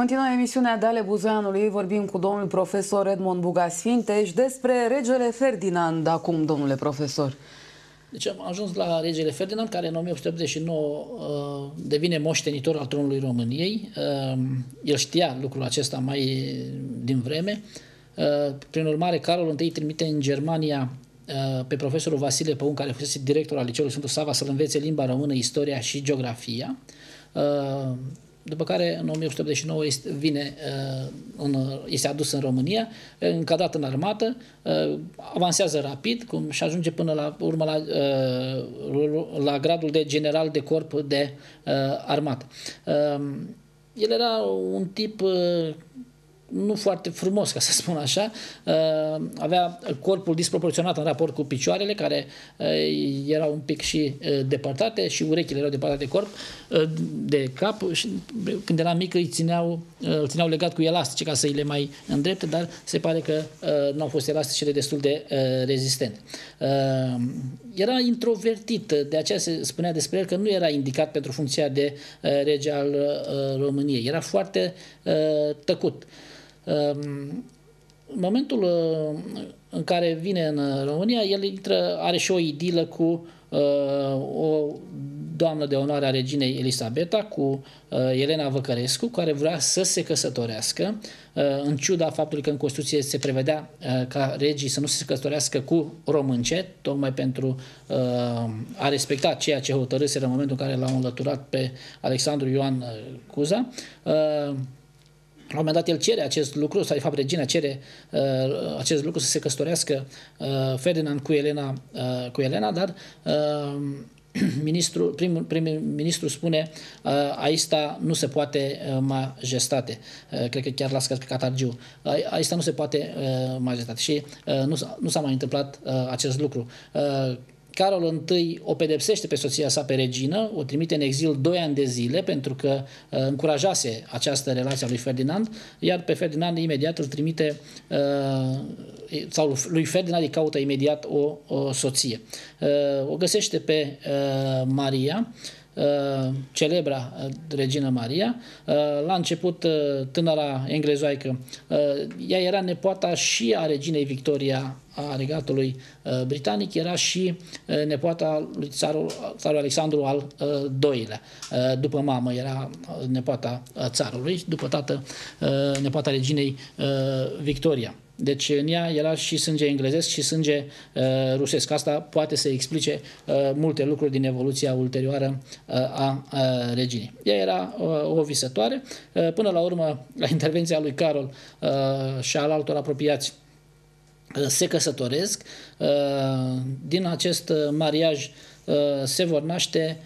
Continuă emisiunea de ale Buzoianului. Vorbim cu domnul profesor Edmond Bugas Finteș despre regele Ferdinand. Acum, domnule profesor. Deci am ajuns la regele Ferdinand, care în 1889 devine moștenitor al tronului României. El știa lucrul acesta mai din vreme. Prin urmare, Carol I trimite în Germania pe profesorul Vasile Păun, care fusese director al Liceului Sfântul Sava, să-l învețe limba română, istoria și geografia. După care, în 1889, este adus în România, încadrat în armată, avansează rapid și ajunge până la urmă la gradul de general de corp de armată. El era un tip nu foarte frumos, ca să spun așa, avea corpul disproporționat în raport cu picioarele, care erau un pic și depărtate, și urechile erau depărtate de corp, de cap, și când era mic îl țineau legat cu elastice ca să îi le mai îndrepte, dar se pare că nu au fost elasticele destul de rezistente. Era introvertit, de aceea se spunea despre el că nu era indicat pentru funcția de rege al României. Era foarte tăcut. În momentul în care vine în România, el are și o idilă cu o doamnă de onoare a reginei Elisabeta, cu Elena Văcărescu, care vrea să se căsătorească, în ciuda faptului că în Constituție se prevedea ca regii să nu se căsătorească cu românce, tocmai pentru a respecta ceea ce hotărâseră în momentul în care l-au înlăturat pe Alexandru Ioan Cuza. La un moment dat el cere acest lucru, sau de fapt regina cere acest lucru, să se căsătorească Ferdinand cu Elena, dar primul ministru spune aista nu se poate, majestate. Cred că chiar l-a scris pe Catargiu. Aista nu se poate, majestate. Și nu s-a mai întâmplat acest lucru. Carol I o pedepsește pe soția sa, pe regină, o trimite în exil 2 ani de zile pentru că încurajase această relație a lui Ferdinand, iar pe Ferdinand imediat îl trimite, sau lui Ferdinand îi caută imediat o soție. O găsește pe Maria, celebra regină Maria. La început, tânăra englezoaică, ea era nepoata și a reginei Victoria a Regatului Britanic, era și nepoata lui țarul Alexandru al II-lea. După mamă era nepoata țarului, după tată nepoata reginei Victoria. Deci în ea era și sânge englezesc și sânge rusesc. Asta poate să explice multe lucruri din evoluția ulterioară a reginei. Ea era o visătoare. Până la urmă, la intervenția lui Carol și al altor apropiați, se căsătoresc. Din acest mariaj se vor naște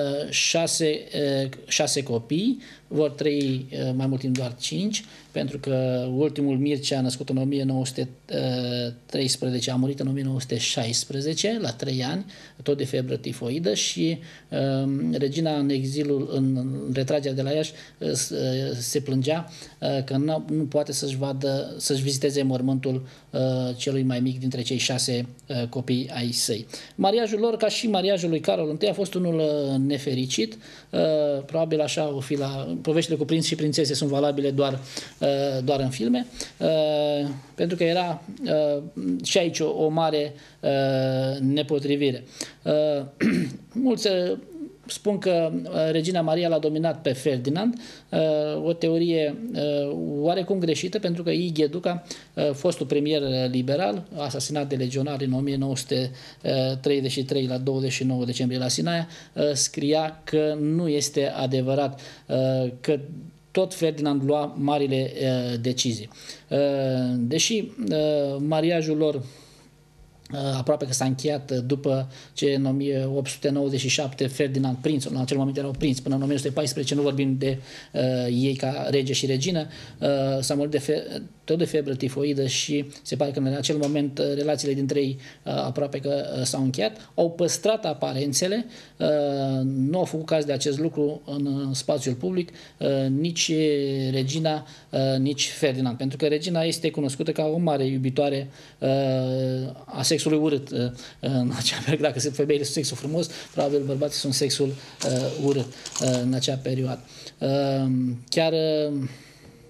6 copii, vor trăi mai mult timp doar 5, pentru că ultimul Mircea, născut în 1913, a murit în 1916, la 3 ani, tot de febră tifoidă, și regina în exilul, în retragerea de la Iași, se plângea că nu poate să-și viziteze mormântul celui mai mic dintre cei 6 copii ai săi. Mariajul lor, ca și mariajul lui Carol I, a fost unul nefericit. Probabil așa o fi poveștile cu prinți și prințese sunt valabile doar în filme, pentru că era și aici o mare nepotrivire. Mulți spun că regina Maria l-a dominat pe Ferdinand, o teorie oarecum greșită, pentru că I. Duca, fostul premier liberal, asasinat de legionari în 1933 la 29 decembrie la Sinaia, scria că nu este adevărat, că tot Ferdinand lua marile decizii. Deși mariajul lor aproape că s-a încheiat după ce în 1897 Ferdinand, prinț, în acel moment erau prinț, până în 1914 nu vorbim de ei ca rege și regină, s-a murit tot de febră tifoidă și se pare că în acel moment relațiile dintre ei aproape că s-au încheiat. Au păstrat aparențele, nu au făcut caz de acest lucru în spațiul public, nici regina, nici Ferdinand, pentru că regina este cunoscută ca o mare iubitoare a sexului urât. În acea perioadă, dacă femeile sunt sexul frumos, probabil bărbații sunt sexul urât în acea perioadă. Chiar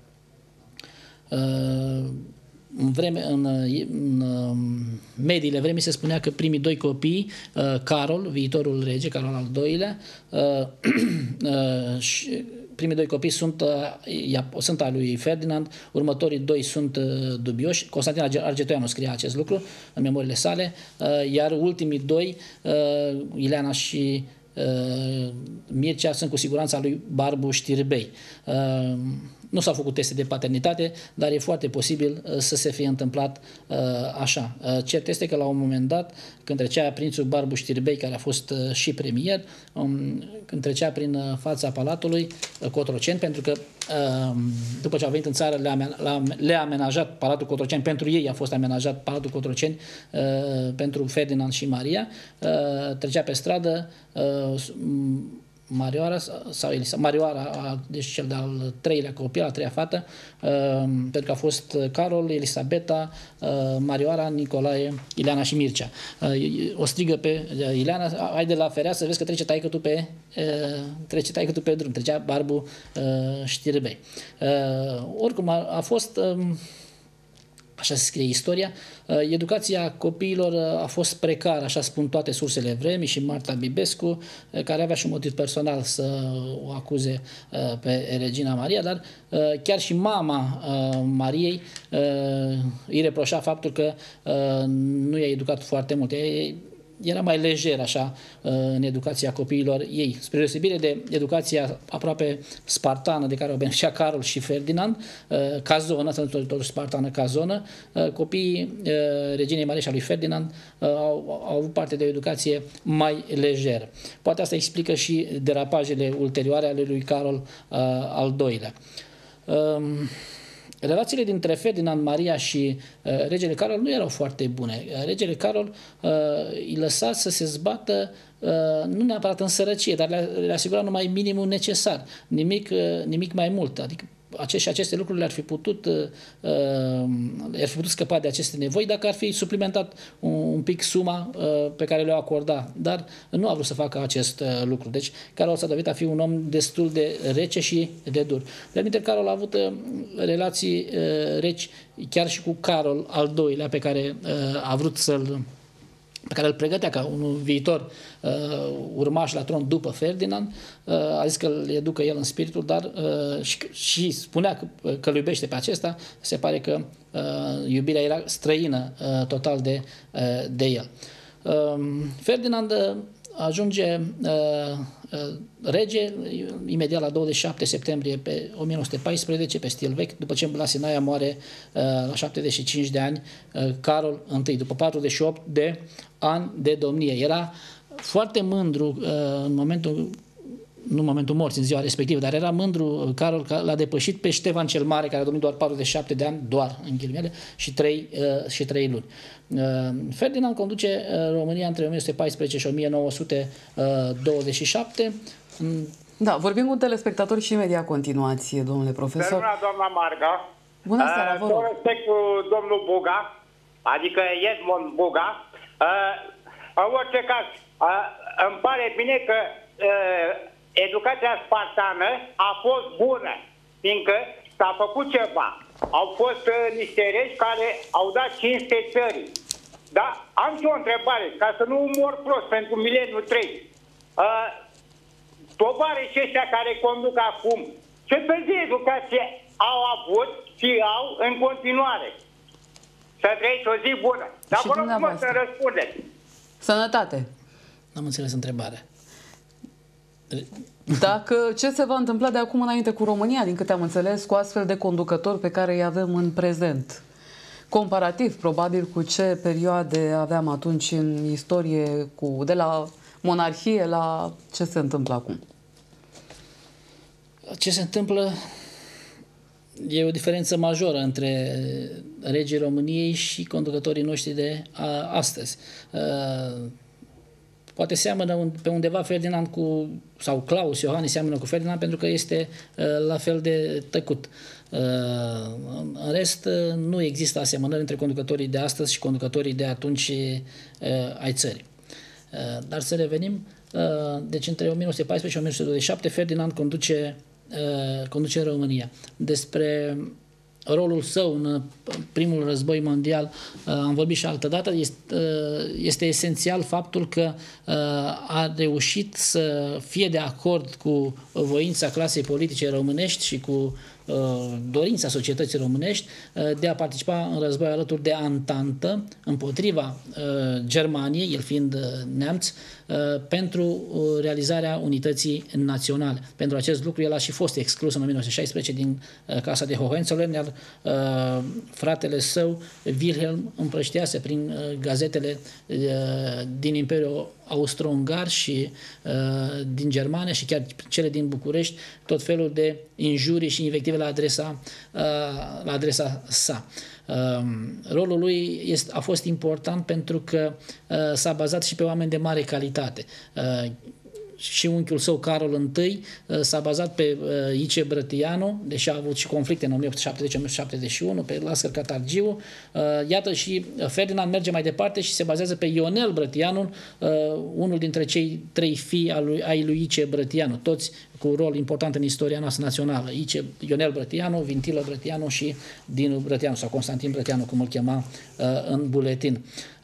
În mediile vremii se spunea că primii doi copii, Carol, viitorul rege, Carol al II-lea, primii doi copii sunt al lui Ferdinand, următorii doi sunt dubioși. Constantin Argetoianu scria acest lucru în memoriile sale, iar ultimii doi, Ileana și Mircea, sunt cu siguranță lui Barbu Știrbei. Nu s-au făcut teste de paternitate, dar e foarte posibil să se fie întâmplat așa. Cert este că la un moment dat, când trecea prințul Barbu Știrbei, care a fost și premier, când trecea prin fața palatului Cotroceni, pentru că după ce au venit în țară le-a amenajat Palatul Cotroceni, pentru ei a fost amenajat Palatul Cotroceni pentru Ferdinand și Maria, trecea pe stradă Marioara sau Elisa, Marioara, deci cel de-al treilea copil, a treia fată, pentru că a fost Carol, Elisabeta, Marioara, Nicolae, Ileana și Mircea. O strigă pe Ileana: hai de la fereastră, vezi că trece taică-tu pe drum. Trecea Barbu Știrbei. Oricum a fost... Așa se scrie istoria. Educația copiilor a fost precară, așa spun toate sursele vremii, și Marta Bibescu, care avea și un motiv personal să o acuze pe regina Maria, dar chiar și mama Mariei îi reproșa faptul că nu i-a educat foarte mult. Era mai lejer așa în educația copiilor ei, spre deosebire de educația aproape spartană de care au beneficiat Carol și Ferdinand, cazonă, spartană cazonă. Copiii reginei Maria și a lui Ferdinand au avut parte de o educație mai lejeră. Poate asta explică și derapajele ulterioare ale lui Carol al II-lea. Relațiile dintre Ferdinand, Maria și regele Carol nu erau foarte bune. Regele Carol îi lăsa să se zbată nu neapărat în sărăcie, dar le asigura numai minimul necesar, nimic mai mult. Adică aceste lucruri le-ar fi putut scăpa de aceste nevoi dacă ar fi suplimentat un pic suma pe care le-o acorda, dar nu a vrut să facă acest lucru. Deci Carol s-a dovedit a fi un om destul de rece și de dur. De-al Carol a avut relații reci chiar și cu Carol al II-lea, pe care a vrut pe care îl pregătea ca un viitor urmaș la tron după Ferdinand. A zis că îl educă el în spiritul, dar și spunea că îl iubește pe acesta. Se pare că iubirea era străină total de el. Ferdinand ajunge rege imediat la 27 septembrie pe 1914, pe stil vechi, după ce la Sinaia moare la 75 de ani Carol I, după 48 de ani de domnie. Era foarte mândru nu în momentul morții, în ziua respectivă, dar era mândru Carol că l-a depășit pe Ștefan cel Mare, care a domnit doar 47 de ani, doar în ghilimele, și 3 luni. Ferdinand conduce România între 1914 și 1927. Da, vorbim cu telespectatori și imediat continuați, domnule profesor. Doamna Marga. Bună seara, vă rog. Respect cu domnul Buga, adică Edmond Buga. În orice caz, îmi pare bine că educația spartană a fost bună, fiindcă s-a făcut ceva. Au fost niște regi care au dat cinste țării. Da? Am și o întrebare, ca să nu mor prost pentru mileniul 3. Tovarășii ăștia care conduc acum, ce fel de educație au avut și au în continuare? Să trăiți o zi bună. Dar vă rog să răspundeți. Sănătate. N-am înțeles întrebarea. Ce se va întâmpla de acum înainte cu România, din câte am înțeles, cu astfel de conducători pe care îi avem în prezent? Comparativ, probabil, cu ce perioade aveam atunci în istorie, de la monarhie la ce se întâmplă acum? Ce se întâmplă e o diferență majoră între regii României și conducătorii noștri de astăzi. Poate seamănă pe undeva Ferdinand sau Claus Iohannis seamănă cu Ferdinand pentru că este la fel de tăcut. În rest, nu există asemănări între conducătorii de astăzi și conducătorii de atunci ai țării. Dar să revenim, deci între 1914 și 1927 Ferdinand conduce România. Despre rolul său în primul război mondial, am vorbit și altă dată, este esențial faptul că a reușit să fie de acord cu voința clasei politice românești și cu dorința societății românești de a participa în război alături de Antantă împotriva Germaniei, el fiind neamț, pentru realizarea unității naționale. Pentru acest lucru el a și fost exclus în 1916 din Casa de Hohenzollern, iar fratele său, Wilhelm, împrăștiase prin gazetele din Imperiul Austro-Ungar și din Germania și chiar cele din București tot felul de injurii și invective la adresa sa. Rolul lui a fost important pentru că s-a bazat și pe oameni de mare calitate. Și unchiul său, Carol I, s-a bazat pe Ice Brătianu, deși a avut și conflicte în 1870-1871, pe Lascăr Catargiu. Iată, și Ferdinand merge mai departe și se bazează pe Ionel Brătianu, unul dintre cei 3 fii ai lui Ice Brătianu, toți cu rol important în istoria noastră națională. Ionel Brătianu, Vintilă Brătianu și Dinu Brătianu, sau Constantin Brătianu, cum îl chema în buletin.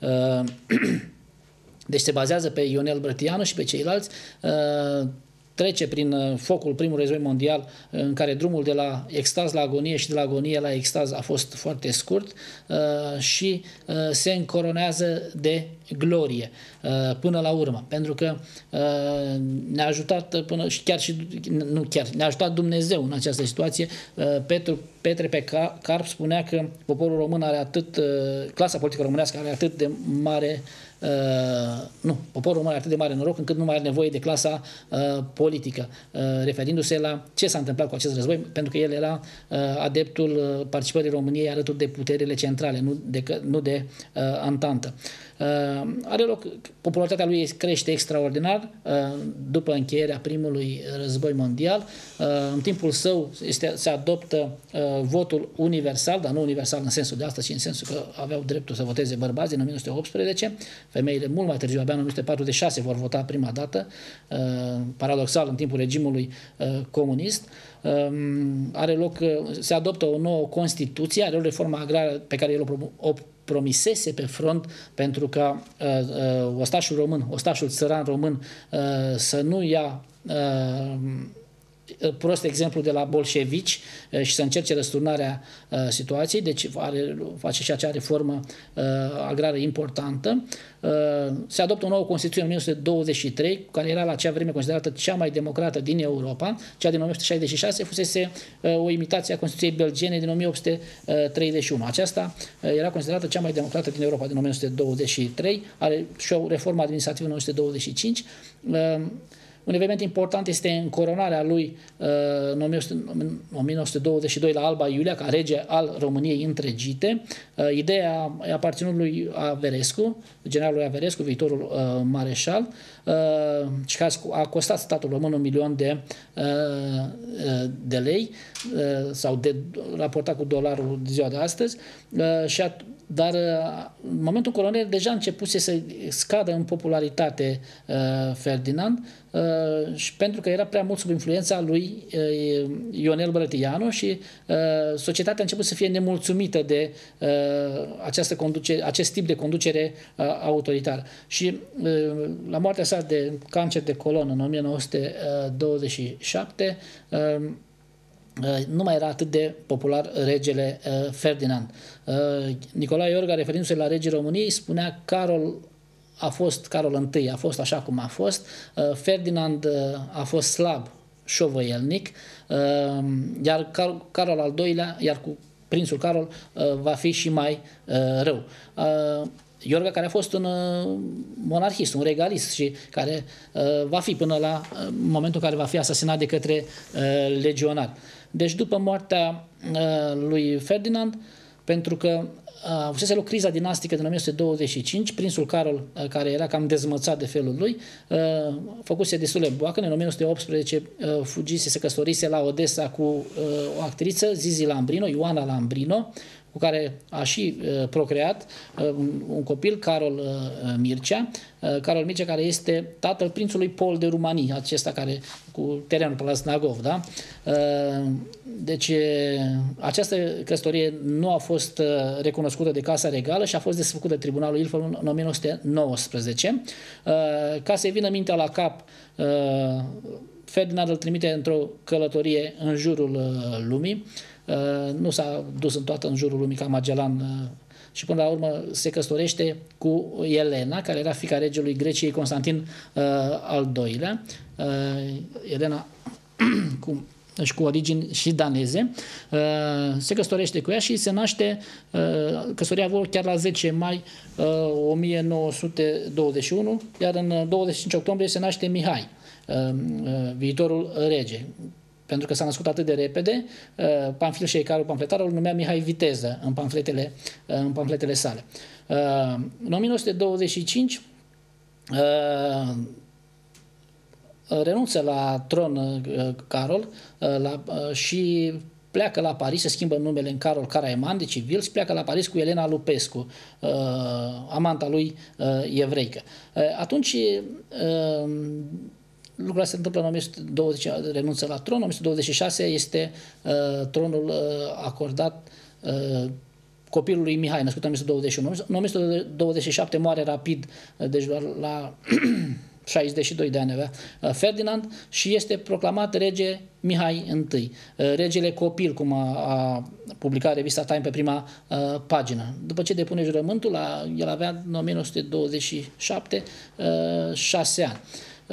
Deci se bazează pe Ionel Brătianu și pe ceilalți, trece prin focul primului război mondial, în care drumul de la extaz la agonie și de la agonie la extaz a fost foarte scurt și se încoronează de glorie până la urmă, pentru că ne-a ajutat ne-a ajutat Dumnezeu în această situație. Petre pe Carp spunea că poporul român are clasa politică românească are atât de mare poporul român are atât de mare noroc încât nu mai are nevoie de clasa politică, referindu-se la ce s-a întâmplat cu acest război, pentru că el era adeptul participării României alături de puterile centrale, nu de Antantă. Are loc, popularitatea lui crește extraordinar după încheierea primului război mondial. În timpul său se adoptă votul universal, dar nu universal în sensul de astăzi, ci în sensul că aveau dreptul să voteze bărbații în 1918. Femeile mult mai târziu, abia în 1946, vor vota prima dată, paradoxal, în timpul regimului comunist. Se adoptă o nouă Constituție, are o reformă agrară pe care el o promisese pe front pentru ca ostașul țăran român să nu ia prost exemplu de la bolșevici și să încerce răsturnarea situației, deci face și acea reformă agrară importantă. Se adoptă o nouă Constituție în 1923, care era la acea vreme considerată cea mai democrată din Europa. Cea din 1966 fusese o imitație a Constituției belgiene din 1831. Aceasta era considerată cea mai democrată din Europa din 1923, are și o reformă administrativă în 1925. Un eveniment important este încoronarea lui în 1922 la Alba Iulia, ca rege al României întregite. Ideea a aparținut lui Averescu, generalului Averescu, viitorul mareșal, și care a costat statul român $1.000.000 de lei, sau raportat cu dolarul de ziua de astăzi, dar în momentul coronel deja începuse să scadă în popularitate Ferdinand, și pentru că era prea mult sub influența lui Ionel Brătianu și societatea a început să fie nemulțumită de acest tip de conducere autoritară. Și la moartea sa de cancer de colon în 1927 nu mai era atât de popular regele Ferdinand. Nicolae Iorga, referindu-se la regii României, spunea Carol I a fost așa cum a fost, Ferdinand a fost slab, șovăielnic, iar Carol al II-lea, iar cu prințul Carol, va fi și mai rău. Iorga, care a fost un monarhist, un regalist și care va fi până la momentul în care va fi asasinat de către legionari. Deci după moartea lui Ferdinand, pentru că avusese loc criza dinastică din 1925, prințul Carol, care era cam dezmățat de felul lui, făcuse destule boacăne. În 1918 fugise, se căsătorise la Odessa cu o actriță, Zizi Lambrino, Ioana Lambrino, cu care a și procreat un copil, Carol Mircea. Carol Mircea, care este tatăl prințului Paul de Rumanii, acesta care cu terenul pe la Snagov, da? Deci această căsătorie nu a fost recunoscută de Casa Regală și a fost desfăcută de Tribunalul Ilfov în 1919. Ca să-i vină mintea la cap, Ferdinand îl trimite într-o călătorie în jurul lumii. Nu s-a dus în jurul lumii ca Magellan și până la urmă se căsătorește cu Elena, care era fiica regelui Greciei Constantin al II-lea. Elena cu origini și daneze, se căsătorește cu ea și se naște, căsătoria a avut chiar la 10 mai 1921, iar în 25 octombrie se naște Mihai, viitorul rege. Pentru că s-a născut atât de repede, Pamfil Șeicarul, pamfletarul, îl numea Mihai Viteză în pamfletele sale. În 1925 renunță la tron Carol și pleacă la Paris, se schimbă numele în Carol Caraeman, de civil, și pleacă la Paris cu Elena Lupescu, amanta lui evreică. Atunci lucrurile se întâmplă în 1920, renunță la tron, în 1926 este tronul acordat copilului Mihai, născut în 1921. În 1927 moare rapid, deci doar la 62 de ani avea Ferdinand, și este proclamat rege Mihai I, regele copil, cum a publicat revista Time pe prima pagină. După ce depune jurământul, el avea în 1927 6 ani.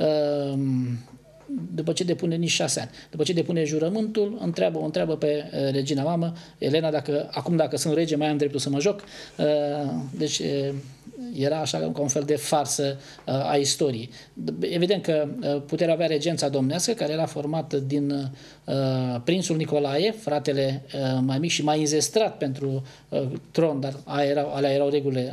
După ce depune nici 6 ani. După ce depune jurământul, o întreabă pe regina mamă, Elena, dacă sunt rege, mai am dreptul să mă joc. Deci era așa ca un fel de farsă a istoriei. Evident că puterea avea regența domnească, care era formată din prințul Nicolae, fratele mai mic și mai înzestrat pentru tron, dar alea erau regulile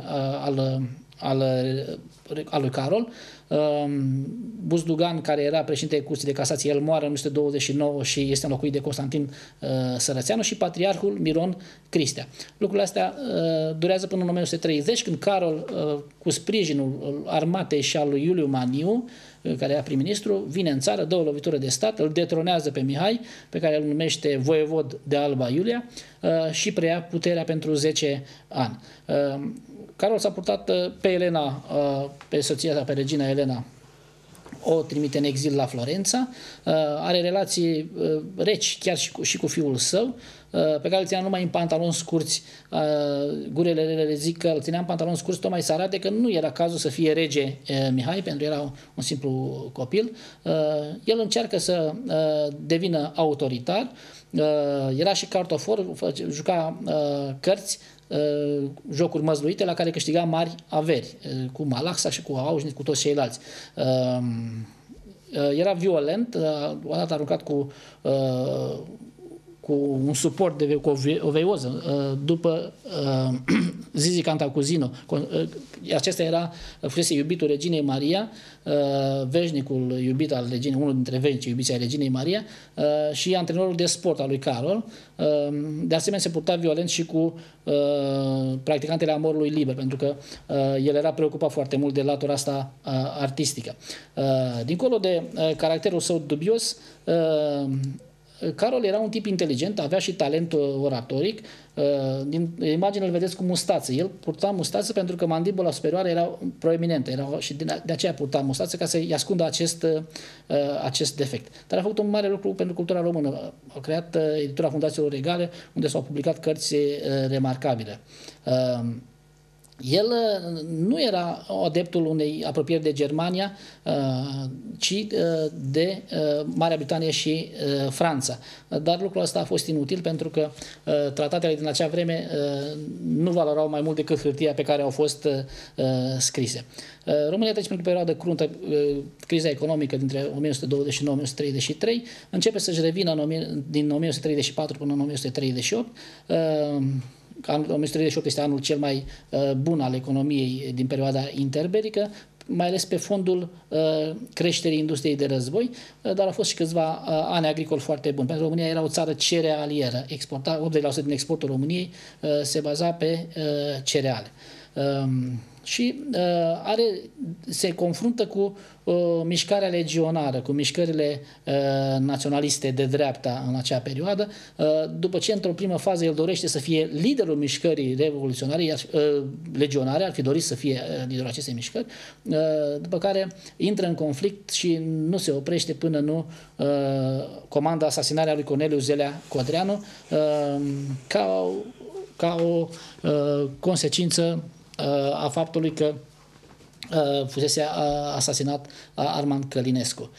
al lui Carol. Buzdugan, care era președintele Curții de Casație, el moare în 1929 și este înlocuit de Constantin Sărățeanu, și patriarhul Miron Cristea. Lucrurile astea durează până în 1930, când Carol, cu sprijinul armatei și al lui Iuliu Maniu, care era prim-ministru, vine în țară, dă o lovitură de stat, îl detronează pe Mihai, pe care îl numește voievod de Alba Iulia, și preia puterea pentru 10 ani. Carol s-a purtat pe Elena, pe soția sa, pe regina Elena, o trimite în exil la Florența, are relații reci chiar și cu fiul său, pe care îl ținea numai în pantaloni scurți. Gurele le zic că îl ținea în pantaloni scurți tocmai să arate că nu era cazul să fie rege Mihai, pentru că era un simplu copil. El încearcă să devină autoritar, era și cartofor, juca cărți, jocuri măzluite la care câștiga mari averi, cu Malaxa și cu Aușniț, cu toți ceilalți. Era violent, odată aruncat cu un suport cu o veoză după Zizi Cantacuzino. Acesta fusese iubitul reginei Maria, veșnicul iubit al reginei, unul dintre veșnicii iubiți ai reginei Maria, și antrenorul de sport al lui Carol. De asemenea, se purta violent și cu practicantele amorului liber, pentru că el era preocupat foarte mult de latura asta artistică. Dincolo de caracterul său dubios, Carol era un tip inteligent, avea și talent oratoric. Din imagine îl vedeți cu mustață. El purta mustață pentru că mandibula superioară era proeminentă, și de aceea purta mustață, ca să-i ascundă acest defect. Dar a făcut un mare lucru pentru cultura română. A creat editura Fundațiilor Regale, unde s-au publicat cărți remarcabile. El nu era adeptul unei apropieri de Germania, ci de Marea Britanie și Franța. Dar lucrul ăsta a fost inutil, pentru că tratatele din acea vreme nu valorau mai mult decât hârtia pe care au fost scrise. România trece printr-o perioadă cruntă, criza economică dintre 1929-1933, începe să-și revină din 1934 până în 1938. Anul 1938 este anul cel mai bun al economiei din perioada interbelică. mai ales pe fondul creșterii industriei de război, dar au fost și câțiva ani agricoli foarte buni. Pentru România era o țară cerealieră. 80% din exportul României se baza pe cereale. Și se confruntă cu mișcarea legionară, cu mișcările naționaliste de dreapta în acea perioadă, după ce într-o primă fază el dorește să fie liderul mișcării revoluționare, legionare, ar fi dorit să fie liderul acestei mișcări, după care intră în conflict și nu se oprește până nu comandă asasinarea lui Corneliu Zelea Codreanu ca o consecință a faptului că fusese asasinat Armand Călinescu.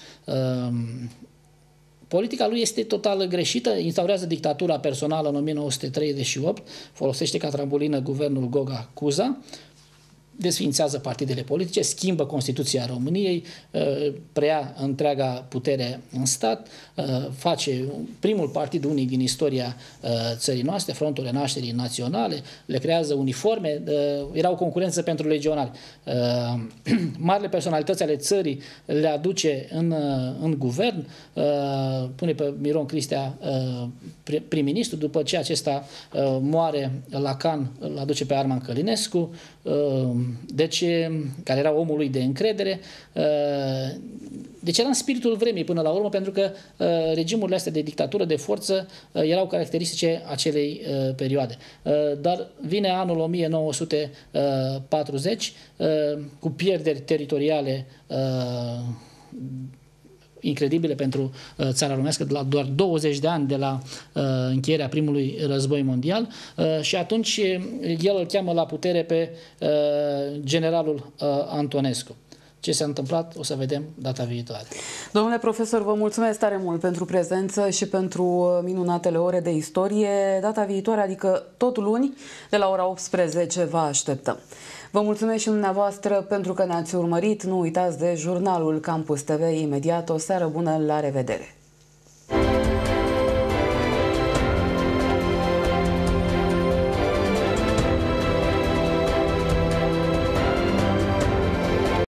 Politica lui este total greșită, instaurează dictatura personală în 1938, folosește ca trambulină guvernul Goga-Cuza, desființează partidele politice, schimbă Constituția României, preia întreaga putere în stat, face primul partid unic din istoria țării noastre, Frontul Renașterii Naționale, le creează uniforme, era o concurență pentru legionari. Marile personalități ale țării le aduce în guvern, pune pe Miron Cristea prim-ministru, după ce acesta moare la Can, îl aduce pe Armand Călinescu, deci, care era omul lui de încredere. Deci era în spiritul vremii până la urmă, pentru că regimurile astea de dictatură, de forță, erau caracteristice acelei perioade. Dar vine anul 1940 cu pierderi teritoriale incredibile pentru țara românească, de la doar 20 de ani de la încheierea primului război mondial, și atunci el îl cheamă la putere pe generalul Antonescu. Ce s-a întâmplat o să vedem data viitoare. Domnule profesor, vă mulțumesc tare mult pentru prezență și pentru minunatele ore de istorie. Data viitoare, adică tot luni, de la ora 18, vă așteptăm. Vă mulțumesc și dumneavoastră pentru că ne-ați urmărit. Nu uitați de jurnalul Campus TV imediat. O seară bună, la revedere!